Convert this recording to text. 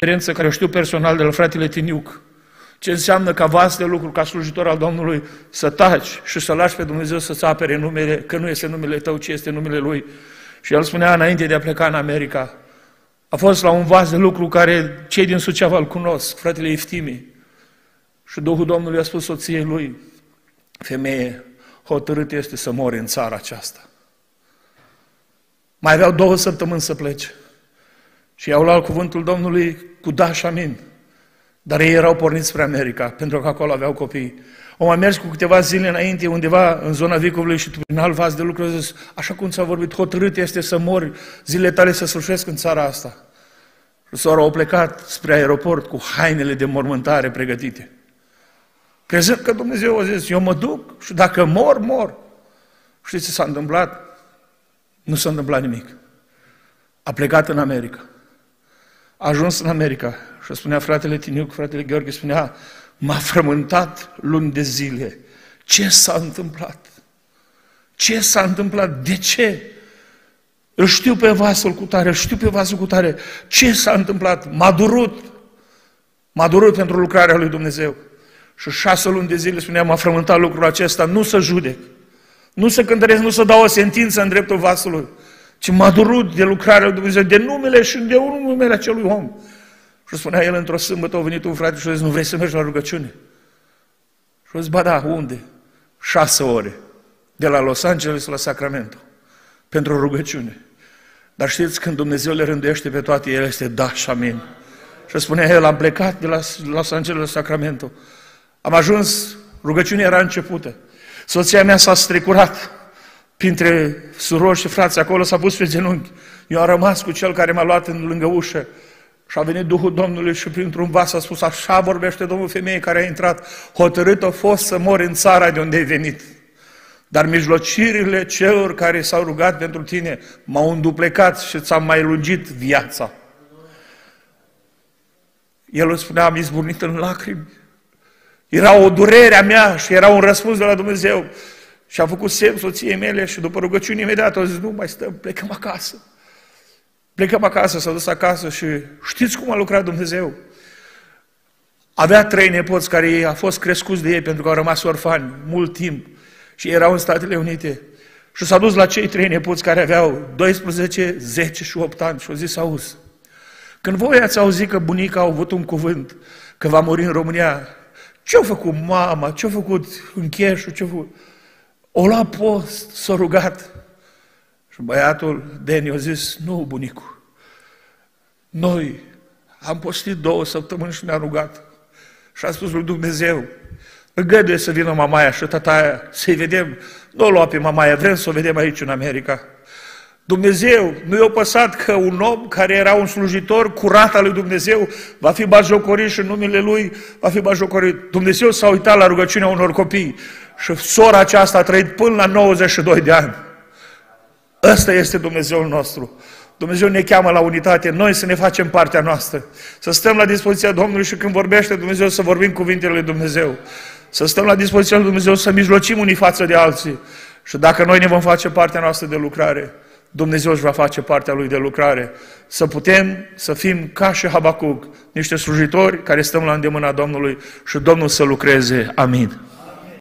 experiență care o știu personal de la fratele Tiniuc. Ce înseamnă ca vas de lucru, ca slujitor al Domnului, să taci și să lași pe Dumnezeu să-ți apere numele, că nu este numele tău, ci este numele Lui. Și el spunea înainte de a pleca în America, a fost la un vas de lucru care cei din Suceava îl cunosc, fratele Iftimi. Și Duhul Domnului a spus soției lui, femeie, hotărât este să mori în țara aceasta. Mai aveau 2 săptămâni să plece. Și i-au luat cuvântul Domnului cu da și amin. Dar ei erau porniți spre America, pentru că acolo aveau copii. Au mai mers cu câteva zile înainte, undeva în zona Vicovului și prin alt vas de lucru, zis, așa cum ți-a vorbit, hotărât este să mori, zilele tale să sfârșesc în țara asta. Și sora au plecat spre aeroport cu hainele de mormântare pregătite. Crezând că Dumnezeu a zis, eu mă duc și dacă mor, mor. Știți ce s-a întâmplat? Nu s-a întâmplat nimic. A plecat în America. A ajuns în America și spunea fratele Tiniuc, fratele Gheorghe, spunea, m-a frământat luni de zile. Ce s-a întâmplat? Ce s-a întâmplat? De ce? Îl știu pe vasul cu tare, îl știu pe vasul cu tare. Ce s-a întâmplat? M-a durut. M-a durut pentru lucrarea lui Dumnezeu. Și 6 luni de zile spunea, m-a frământat lucrul acesta, nu să judec, nu să cântăresc, nu să dau o sentință în dreptul vasului, ci m-a durut de lucrarea lui Dumnezeu, de numele și de numele acelui om. Și spunea el într-o sâmbătă, a venit un frate și a zis, nu vrei să mergi la rugăciune? Și a zis, ba da, unde? 6 ore, de la Los Angeles la Sacramento, pentru rugăciune. Dar știți, când Dumnezeu le rânduiește pe toate, el este da și amin. Și spunea el, am plecat de la Los Angeles la Sacramento, am ajuns, rugăciunea era începută. Soția mea s-a strecurat printre surori și frați, acolo s-a pus pe genunchi. Eu am rămas cu cel care m-a luat lângă ușă și a venit Duhul Domnului și printr-un vas a spus, așa vorbește Domnul, femeie care a intrat, hotărât a fost să mori în țara de unde ai venit. Dar mijlocirile celor care s-au rugat pentru tine m-au înduplecat și ți-am mai lungit viața. El îți spunea, am izburnit în lacrimi. Era o durere a mea și era un răspuns de la Dumnezeu. Și a făcut semn soției mele și după rugăciune imediat a zis, nu mai stăm, plecăm acasă. Plecăm acasă, s-a dus acasă și știți cum a lucrat Dumnezeu? Avea 3 nepoți care a fost crescuți de ei pentru că au rămas orfani mult timp și erau în Statele Unite. Și s-a dus la cei 3 nepoți care aveau 12, 10 și 8 ani și au zis, auzi, când voi ați auzit că bunica a avut un cuvânt că va muri în România, ce-a făcut mama, ce-a făcut încheșul, ce-a făcut? O lua post, s-a rugat. Și băiatul Deni a zis, nu, bunicu, noi am postit 2 săptămâni și ne-am rugat. Și a spus lui Dumnezeu, îngăduie să vină mamaia și tataia, să-i vedem, nu o lua pe mamaia, vrem să o vedem aici în America. Dumnezeu nu i-a păsat că un om care era un slujitor curat al lui Dumnezeu va fi batjocorit și în numele lui va fi batjocorit. Dumnezeu s-a uitat la rugăciunea unor copii și sora aceasta a trăit până la 92 de ani. Ăsta este Dumnezeul nostru. Dumnezeu ne cheamă la unitate, noi să ne facem partea noastră, să stăm la dispoziția Domnului și când vorbește Dumnezeu să vorbim cuvintele lui Dumnezeu, să stăm la dispoziția lui Dumnezeu să mijlocim unii față de alții și dacă noi ne vom face partea noastră de lucrare, Dumnezeu își va face partea Lui de lucrare, să putem să fim ca și Habacuc, niște slujitori care stăm la îndemâna Domnului și Domnul să lucreze. Amin.